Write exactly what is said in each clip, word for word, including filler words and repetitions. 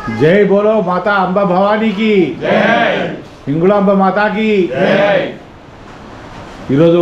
जय बोलो माता अंबा भवानी की जय, हिंगुलांबा माता की जय। ఈరోజు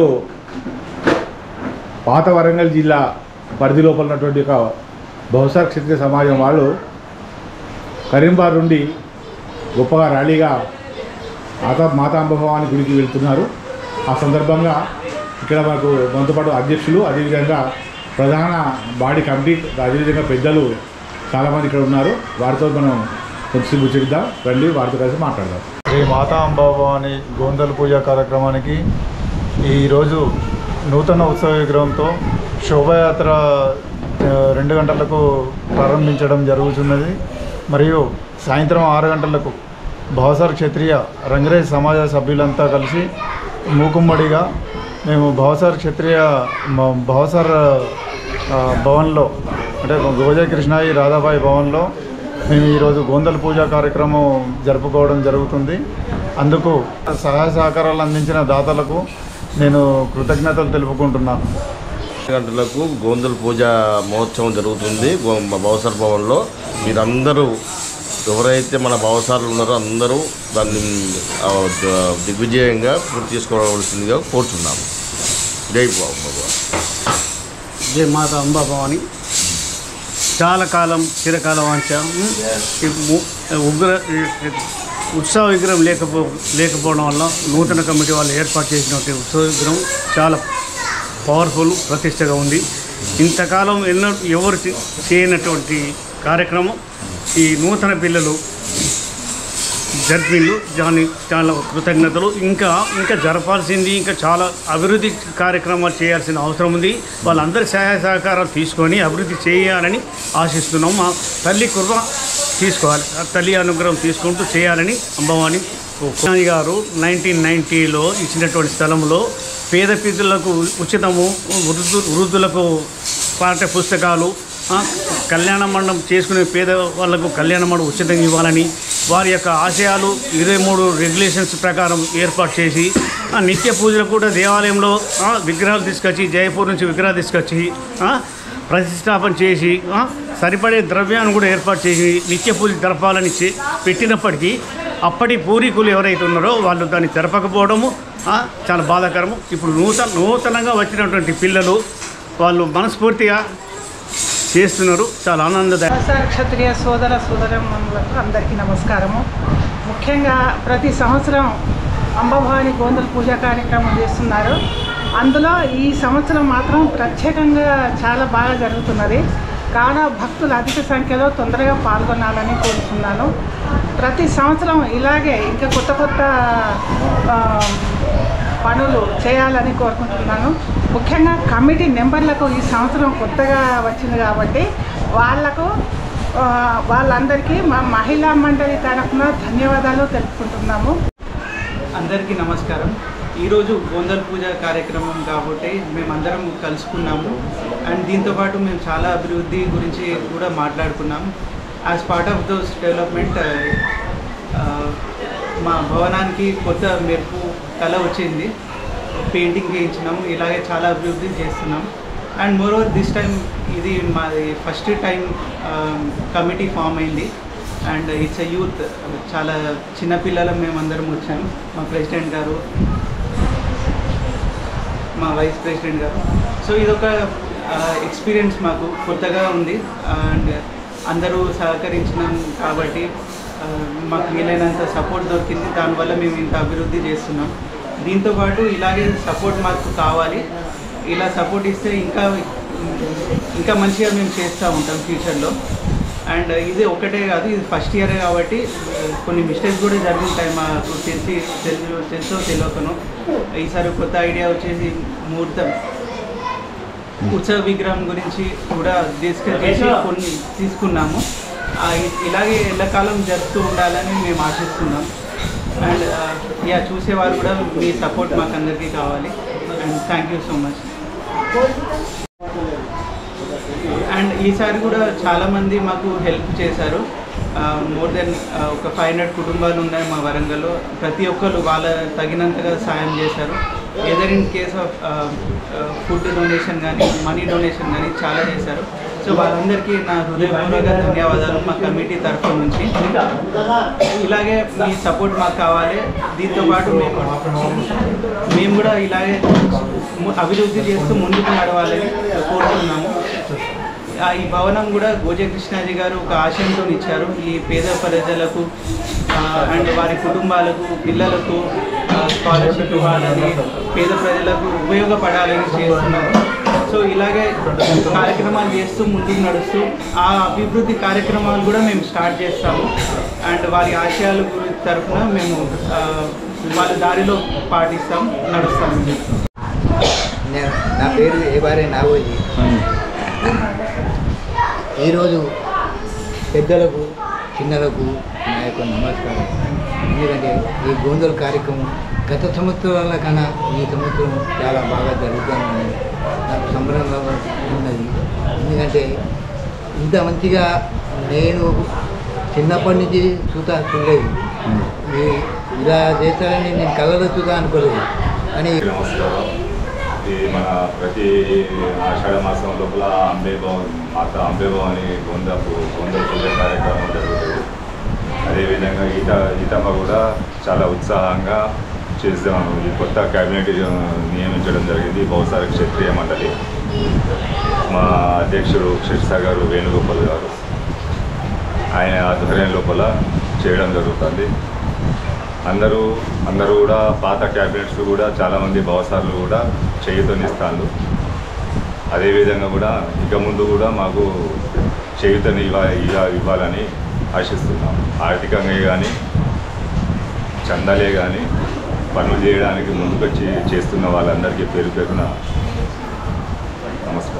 పాత వరంగల్ జిల్లా పరిధి లోపల ఉన్నటువంటి ఒక బహుశా క్షత్రియ సమాజం వాళ్ళు కరీంబాగ్ నుండి గొప్పగా ర్యాలీగా మాతా మాతా అంబా భవాని గుడికి వెళ్తున్నారు। ఆ సందర్భంగా ఇక్కడ మనకు మనతో పాటు అధ్యక్షులు, అదేవిధంగా ప్రధాన బాడీ కమిటీ, అదేవిధంగా పెద్దలు చాలామంది ఇక్కడ ఉన్నారు। వారితో మనం కొంచెం ముచ్చటిద్దాం, రండి వారితో కలిసి మాట్లాడదాం। శ్రీ మాతా అంబా భవాని గోందల్ పూజ కార్యక్రమానికి ఈరోజు నూతన ఉత్సవ విగ్రహంతో శోభాయాత్ర రెండు గంటలకు ప్రారంభించడం జరుగుతున్నది। మరియు సాయంత్రం ఆరు గంటలకు భావసార్ క్షత్రియ రంగరేజ్ సమాజ సభ్యులంతా కలిసి మూకుమ్మడిగా మేము భావసార్ క్షత్రియ భావసార్ భవన్లో అంటే గోజా కృష్ణాయి రాధాబాయి భవన్లో మేము ఈరోజు గోందల్ పూజ కార్యక్రమం జరుపుకోవడం జరుగుతుంది। అందుకు సహాయ సహకారాలు అందించిన దాతలకు నేను కృతజ్ఞతలు తెలుపుకుంటున్నాను। గంటలకు గోందల్ పూజ మహోత్సవం జరుగుతుంది భావసార్ భవన్లో। మీరందరూ ఎవరైతే మన భావసారులు ఉన్నారో అందరూ దాన్ని దిగ్విజయంగా పూర్తి చేసుకోవాల్సిందిగా కోరుతున్నాము। జై బాబా, జై మాతా అంబా భవాని। చాలా కాలం చిరకాల వాంఛ ఉగ్ర ఉత్సవ విగ్రహం లేకపో లేకపోవడం వల్ల నూతన కమిటీ వాళ్ళు ఏర్పాటు చేసినటువంటి ఉత్సవ విగ్రహం చాలా పవర్ఫుల్, ప్రతిష్టగా ఉంది। ఇంతకాలం ఎన్నో ఎవరు చేయనటువంటి కార్యక్రమం ఈ నూతన పిల్లలు జరిపిళ్ళు, దాని చాలా కృతజ్ఞతలు। ఇంకా ఇంకా జరపాల్సింది, ఇంకా చాలా అభివృద్ధి కార్యక్రమాలు చేయాల్సిన అవసరం ఉంది। వాళ్ళందరి సహాయ సహకారాలు తీసుకొని అభివృద్ధి చేయాలని ఆశిస్తున్నాం। మా తల్లి కృప తీసుకోవాలి, తల్లి అనుగ్రహం తీసుకుంటూ చేయాలని అంబవాని గారు నైన్టీన్ నైంటీలో ఇచ్చినటువంటి స్థలంలో పేద పిల్లలకు ఉచితము, వృద్ధు వృద్ధులకు పాఠ్య పుస్తకాలు, కళ్యాణ మండపం చేసుకునే పేద వాళ్లకు కళ్యాణ మండపం ఉచితంగా ఇవ్వాలని వారి యొక్క ఆశయాలు ఇరవై మూడు రెగ్యులేషన్స్ ప్రకారం ఏర్పాటు చేసి నిత్య పూజలు కూడా దేవాలయంలో విగ్రహాలు తీసుకొచ్చి, జయపూర్ నుంచి విగ్రహాలు తీసుకొచ్చి ప్రతిష్టాపన చేసి సరిపడే ద్రవ్యాన్ని కూడా ఏర్పాటు చేసి నిత్య పూజ జరపాలని పెట్టినప్పటికీ అప్పటి పూర్వీకులు ఎవరైతే ఉన్నారో వాళ్ళు దాన్ని జరపకపోవడము చాలా బాధాకరము। ఇప్పుడు నూతన నూతనంగా వచ్చినటువంటి పిల్లలు వాళ్ళు మనస్ఫూర్తిగా చేస్తున్నారు, చాలా ఆనందదాయకం। భావసార్ క్షత్రియ సోదర సోదరమ్మలకు అందరికీ నమస్కారము। ముఖ్యంగా ప్రతి సంవత్సరం అంబభవాని గోందల్ పూజ కార్యక్రమం చేస్తున్నారు। అందులో ఈ సంవత్సరం మాత్రం ప్రత్యేకంగా చాలా బాగా జరుగుతున్నది కావున భక్తులు అధిక సంఖ్యలో తొందరగా పాల్గొనాలని కోరుతున్నాను। ప్రతి సంవత్సరం ఇలాగే ఇంకా కొత్త కొత్త పనులు చేయాలని కోరుకుంటున్నాను। ముఖ్యంగా కమిటీ మెంబర్లకు ఈ సంవత్సరం కొత్తగా వచ్చింది కాబట్టి వాళ్లకు వాళ్ళందరికీ మా మహిళా మండలి తరఫున ధన్యవాదాలు తెలుపుకుంటున్నాము। అందరికీ నమస్కారం। ఈరోజు గోందల్ పూజ కార్యక్రమం కాబట్టి మేమందరం కలుసుకున్నాము అండ్ దీంతోపాటు మేము చాలా అభివృద్ధి గురించి కూడా మాట్లాడుకున్నాము। As part of those development మా భవనానికి కొత్త మెరుపు కళ వచ్చింది, పెయింటింగ్ చేయించినాము, ఇలాగే చాలా అభివృద్ధి చేస్తున్నాం। అండ్ మోర్ ఓవర్ దిస్ టైం ఇది మాది ఫస్ట్ టైం కమిటీ ఫామ్ అయింది అండ్ ఇట్స్ ఎ యూత్, చాలా చిన్నపిల్లలం మేమందరం వచ్చాము। మా ప్రెసిడెంట్ గారు, మా వైస్ ప్రెసిడెంట్ గారు, సో ఇదొక ఎక్స్పీరియన్స్ మాకు కొత్తగా ఉంది అండ్ అందరూ సహకరించినాం కాబట్టి మాకు వీలైనంత సపోర్ట్ దొరికింది, దానివల్ల మేము ఇంత అభివృద్ధి చేస్తున్నాం। దీంతోపాటు ఇలాగే సపోర్ట్ మాకు కావాలి, ఇలా సపోర్ట్ ఇస్తే ఇంకా ఇంకా మంచిగా మేము చేస్తూ ఉంటాం ఫ్యూచర్లో। అండ్ ఇది ఒకటే కాదు, ఇది ఫస్ట్ ఇయర్ కాబట్టి కొన్ని మిస్టేక్స్ కూడా జరుగుతాయి మాకు తెలిసి తెలుసు తెలుసో తెలియకను। ఈసారి కొత్త ఐడియా వచ్చేసి ముహూర్తం ఉత్సవ విగ్రహం గురించి కూడా డిస్కస్ చేసి కొన్ని తీసుకున్నాము। ఇలాగే ఎల్లకాలం జరుపుతూ ఉండాలని మేము ఆశిస్తున్నాం అండ్ యా చూసేవారు కూడా మీ సపోర్ట్ మాకు అందరికీ కావాలి and thank you so much. And ఈసారి కూడా చాలామంది మాకు హెల్ప్ చేశారు, మోర్ దెన్ ఒక ఫైవ్ హండ్రెడ్ కుటుంబాలు ఉన్నాయి మా వరంగల్లో, ప్రతి ఒక్కరు వాళ్ళ తగినంతగా సాయం చేశారు। Either in case of food donation కానీ మనీ డొనేషన్ కానీ చాలా చేశారు। సో వాళ్ళందరికీ నా హృదయపూర్వక ధన్యవాదాలు మా కమిటీ తరఫు నుంచి. ఇలాగే మీ సపోర్ట్ మాకు కావాలి. దీంతోపాటు మేము మేము కూడా ఇలాగే అభివృద్ధి చేస్తూ ముందుకు నడవాలని కోరుతున్నాము. ఈ భవనం కూడా గోజే కృష్ణాజీ గారు ఒక ఆశయంతో ఇచ్చారు. ఈ పేద ప్రజలకు అండ్ వారి కుటుంబాలకు పిల్లలకు స్కాలర్షిప్ ఇవ్వాలని, పేద ప్రజలకు ఉపయోగపడాలని చేస్తున్నారు. సో ఇలాగే కార్యక్రమాలు చేస్తూ ముందుకు నడుస్తూ ఆ అభివృద్ధి కార్యక్రమాలు కూడా మేము స్టార్ట్ చేస్తాము. అండ్ వారి ఆశయాల గురించి తరఫున మేము వాళ్ళ దారిలో పాటిస్తాం, నడుస్తాము. నా పేరు ఏబారే నాగోజీ. ఈరోజు పెద్దలకు చిన్నలకు నా యొక్క నమస్కారం. ఎందుకంటే ఈ గోందల్ కార్యక్రమం గత సంవత్సరాల కన్నా ఈ సంవత్సరం చాలా బాగా జరుగుతుంది. నాకు సంబరంగా ఉన్నది. ఎందుకంటే ఇంత మంచిగా నేను చిన్నప్పటి నుంచి చూతా చూడలేదు. ఇలా చేస్తారని నేను కళలో చూదా అనుకోలేదు. కానీ నమస్కారం. ఈ మన ప్రతి ఆషాఢ మాసం లోపల అంబేభవన్ మాత అంబేభవని గోందపు గోందల పూజ కార్యక్రమం జరుగుతుంది. అదేవిధంగా ఈత ఈతమ్మ కూడా చాలా ఉత్సాహంగా చేస్తాము. ఈ కొత్త క్యాబినెట్ నియమించడం జరిగింది బహుశా క్షత్రియ మండలి. మా అధ్యక్షుడు క్షీర్సాగర్ వేణుగోపాల్ గారు ఆయన ఆధ్వర్యం లోపల చేయడం జరుగుతుంది. అందరూ అందరూ కూడా పాత క్యాబినెట్స్ కూడా చాలామంది భవసార్లు కూడా చేయుతనిస్తారు. అదేవిధంగా కూడా ఇక ముందు కూడా మాకు చేయుతని ఇవ్వ ఇవ్వాలని ఆశిస్తున్నాం. ఆర్థికంగా కానీ చందాలే కానీ పనులు చేయడానికి ముందుకొచ్చి చేస్తున్న వాళ్ళందరికీ పేరు పేరున నమస్కారం.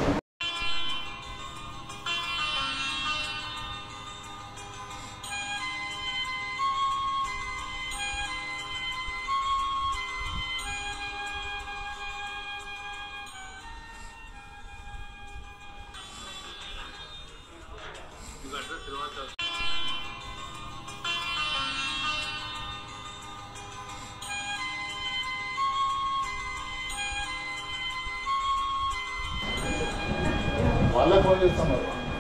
వాళ్ళ ఫోన్ చేస్తున్నారు.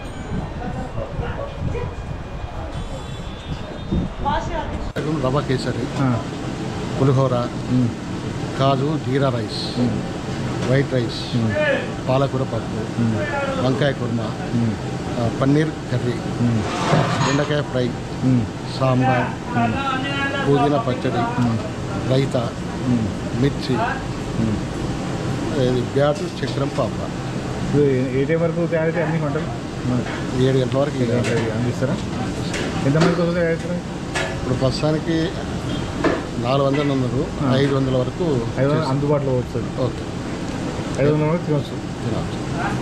రవ్వ kesari, pulihora, kaju jeera rice, white rice, పాలకూర పప్పు, వంకాయ కుర్మా, పన్నీర్ కర్రీ, బెండకాయ ఫ్రై, సాంబార్, పుదీనా పచ్చడి, రైతా, మిర్చి, బ్యాటు చక్రం పాప. ఏ టైం వరకు తయారైతే అన్ని వంటలు ఏడు గంటల వరకు అందిస్తారా? ఎంతమందికి వస్తుంది తయారు? ఇప్పుడు ప్రస్తుతానికి నాలుగు వందలు ఉన్నారు. ఐదు వందల వరకు ఐదు వందలు అందుబాటులో వస్తుంది. ఓకే, ఐదు వందల వరకు తినవచ్చు తినవచ్చు.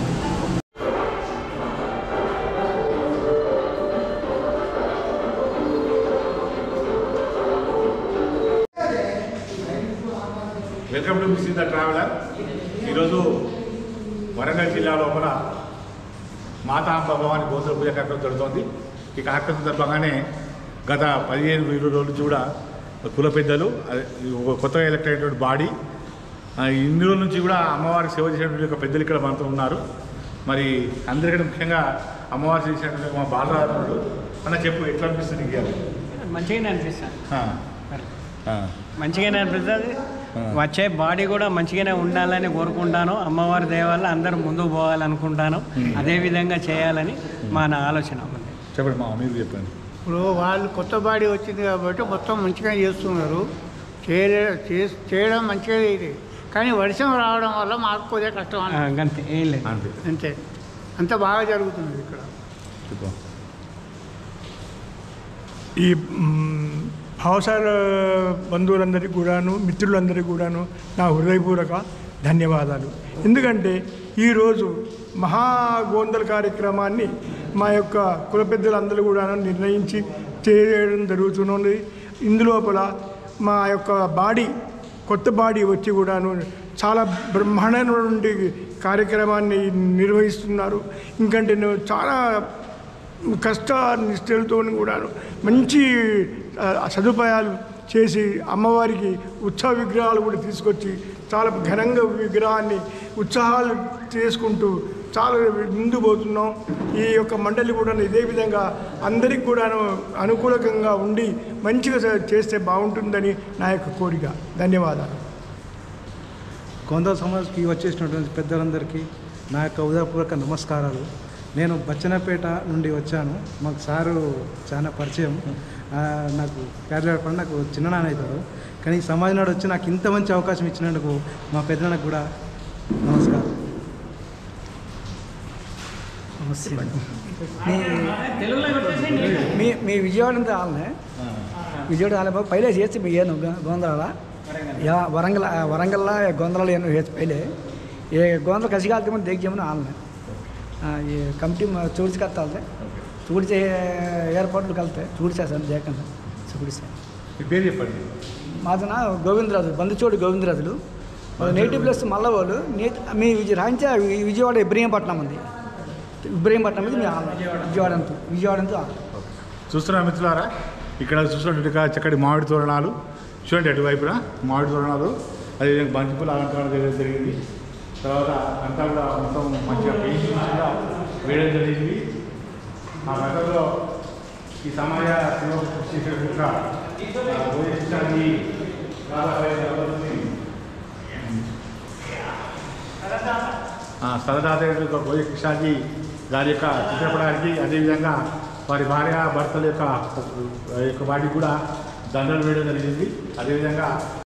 Welcome to Miss the Traveller. ఈరోజు వరంగల్ జిల్లా లోపల మాతా భవాని గోందల పూజ కార్యక్రమం జరుగుతోంది. ఈ కార్యక్రమం సందర్భంగానే గత పదిహేను ఇరవై రోజుల నుంచి కూడా కుల పెద్దలు, కొత్తగా ఎలక్ట్ అయినటువంటి బాడీ, ఇన్ని రోజుల నుంచి కూడా అమ్మవారికి సేవ చేసినటువంటి యొక్క పెద్దలు ఇక్కడ మనతో ఉన్నారు. మరి అందరికంటే ముఖ్యంగా అమ్మవారు చేసినటువంటి మా బాలరాజు అన్న చెప్పు, ఎట్లా అనిపిస్తుంది? మంచిగానే అనిపిస్తుంది మంచిగానే అనిపిస్తుంది వచ్చే బాడీ కూడా మంచిగానే ఉండాలని కోరుకుంటాను. అమ్మవారి దయ వల్ల అందరూ ముందుకు పోవాలనుకుంటాను. అదేవిధంగా చేయాలని మా నా ఆలోచన. చెప్పండి మా మీరు చెప్పండి. ఇప్పుడు వాళ్ళు కొత్త బాడీ వచ్చింది కాబట్టి మొత్తం మంచిగా చేస్తున్నారు. చేయలే చేయడం మంచిగా ఇది, కానీ వర్షం రావడం వల్ల మాకు కొద్దిగా కష్టం అంతే. ఏం లేదు, అంతే. అంత బాగా జరుగుతుంది ఇక్కడ. ఈ భావసార బంధువులందరికీ కూడాను, మిత్రులందరికీ కూడాను నా హృదయపూర్వక ధన్యవాదాలు. ఎందుకంటే ఈరోజు మహాగోందల కార్యక్రమాన్ని మా యొక్క కుల పెద్దలందరూ కూడా నిర్ణయించి చేయడం జరుగుతున్నది. ఇందులోపల మా యొక్క బాడీ, కొత్త బాడీ వచ్చి కూడాను చాలా బ్రహ్మాండమైనటువంటి కార్యక్రమాన్ని నిర్వహిస్తున్నారు. ఇంకంటే చాలా కష్ట నిష్ఠలతో కూడాను మంచి సదుపాయాలు చేసి అమ్మవారికి ఉత్సవ విగ్రహాలు కూడా తీసుకొచ్చి చాలా ఘనంగా విగ్రహాన్ని ఉత్సాహాలు చేసుకుంటూ చాలా ముందు పోతున్నాం. ఈ యొక్క మండలి కూడా ఇదే విధంగా అందరికి కూడాను అనుకూలంగా ఉండి మంచిగా చేస్తే బాగుంటుందని నా యొక్క కోరిక. ధన్యవాదాలు. గోందల్ సమాజ్కి వచ్చేసినటువంటి పెద్దలందరికీ నా యొక్క ఉదయపూర్వక నమస్కారాలు. నేను బచ్చనపేట నుండి వచ్చాను. మాకు సారు చాలా పరిచయం. నాకు పేదపడి నాకు చిన్ననాన్న అవుతారు. కానీ సమాజ్ నాడు వచ్చి నాకు ఇంత మంచి అవకాశం ఇచ్చినందుకు మా పెద్దలకు కూడా నమస్కారం. మీ మీ విజయవాడ అంతా వాళ్ళనే విజయవాడ వాళ్ళ పైలే చేసి మీ ಏನು ಗೋಂದಲ ಯಾ ವರಂಗಲ್ ವರಂಗಲ್ ಗೋಂದಲ ಏನು ಹೆಚ್ಚು ಪೈಲೆ ఏ ಗೋಂದಲ ಕಸಿಗಾಲ್ತಿ ಮುಂದೆ ದೇಗ್ಯಮನ వాళ్ళనే ఈ కమిటీ చూడిచి కట్టాలి చూడిచే ఏర్పాట్లు కలితే చూడిచేసాను జయకన్నా చూడిచాను. మీ పేరు చెప్పండి. మాదన గోవిందరాజు బందుచోడు గోవిందరాజులు నేటివ్ ప్లస్ మల్లవాళ్ళు నేటి మీ విజయ రాంచా విజయవాడ ఇబ్రహీంపట్నం ఉంది. ఇబ్రహీంపట్నం మీద మీ విజయవాడ అంతా విజయవాడ అంతా చూస్తున్నా మిత్రులారా, ఇక్కడ చూసినటువంటి చక్కటి మామిడి తోరణాలు చూడండి. అటువైపున మామిడి తోరణాలు అదేవిధంగా బంతిపూల అలంకరణ చేయడం జరిగింది. తర్వాత అంతా కూడా మొత్తం మంచిగా పెయింటింగ్ కూడా వేయడం జరిగింది. ఆ గతంలో ఈ సమాజ సేవ సరదాత భోజ కృష్ణాజీ గారి యొక్క చిత్రపటానికి అదేవిధంగా వారి భార్య భర్తల యొక్క యొక్క వాటికి కూడా దండలు వేయడం జరిగింది. అదేవిధంగా